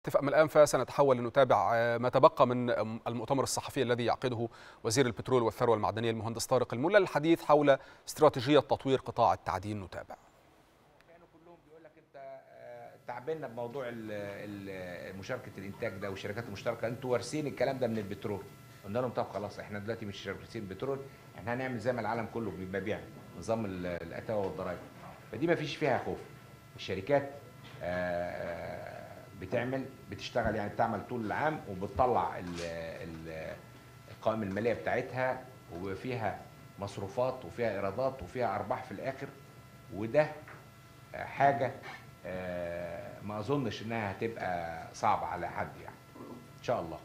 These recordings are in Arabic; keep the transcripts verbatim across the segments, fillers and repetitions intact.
اتفق من الآن فسنتحول لنتابع ما تبقى من المؤتمر الصحفي الذي يعقده وزير البترول والثروة المعدنية المهندس طارق الملا للحديث حول استراتيجية تطوير قطاع التعدين. نتابع. كانوا كلهم بيقول لك انت تعبنا بموضوع مشاركة الانتاج ده والشركات المشتركة، انتوا وارثين الكلام ده من البترول. قلنا لهم طب خلاص احنا دلوقتي مش وارثين بترول، احنا هنعمل زي ما العالم كله بيبقى بيعمل نظام الاتاوه والضرائب. فدي ما فيش فيها خوف. الشركات بتعمل بتشتغل يعني بتعمل طول العام وبتطلع القوائم الماليه بتاعتها وفيها مصروفات وفيها ايرادات وفيها ارباح في الاخر. وده حاجه ما اظنش انها هتبقى صعبه على حد يعني ان شاء الله.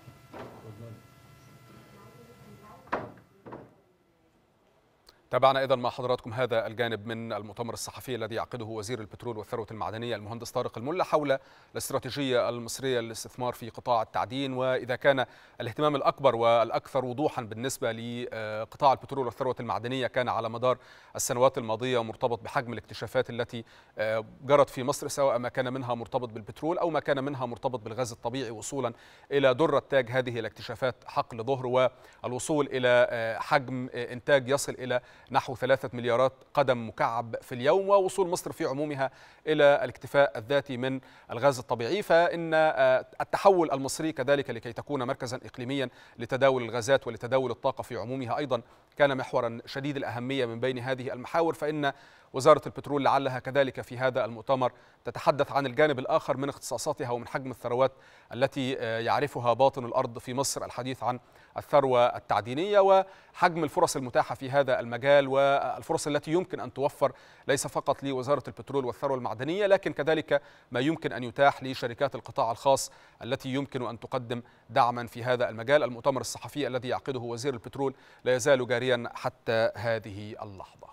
تابعنا ايضا مع حضراتكم هذا الجانب من المؤتمر الصحفي الذي يعقده وزير البترول والثروة المعدنية المهندس طارق الملا حول الاستراتيجية المصرية للاستثمار في قطاع التعدين، وإذا كان الاهتمام الأكبر والأكثر وضوحا بالنسبة لقطاع البترول والثروة المعدنية كان على مدار السنوات الماضية مرتبط بحجم الاكتشافات التي جرت في مصر، سواء ما كان منها مرتبط بالبترول أو ما كان منها مرتبط بالغاز الطبيعي، وصولا إلى درة تاج هذه الاكتشافات حقل ظهر والوصول إلى حجم إنتاج يصل إلى نحو ثلاثة مليارات قدم مكعب في اليوم، ووصول مصر في عمومها إلى الاكتفاء الذاتي من الغاز الطبيعي. فإن التحول المصري كذلك لكي تكون مركزا إقليميا لتداول الغازات ولتداول الطاقة في عمومها أيضا كان محورا شديد الأهمية من بين هذه المحاور. فإن وزارة البترول لعلها كذلك في هذا المؤتمر تتحدث عن الجانب الآخر من اختصاصاتها ومن حجم الثروات التي يعرفها باطن الأرض في مصر، الحديث عن الثروة التعدينية وحجم الفرص المتاحة في هذا المجال والفرص التي يمكن أن توفر ليس فقط لوزارة البترول والثروة المعدنية لكن كذلك ما يمكن أن يتاح لشركات القطاع الخاص التي يمكن أن تقدم دعما في هذا المجال. المؤتمر الصحفي الذي يعقده وزير البترول لا يزال جاريا حتى هذه اللحظة.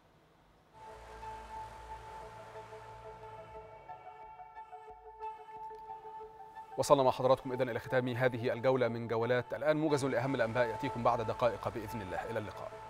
وصلنا مع حضراتكم إذن إلى ختام هذه الجولة من جولات الآن. موجز لأهم الأنباء يأتيكم بعد دقائق بإذن الله. إلى اللقاء.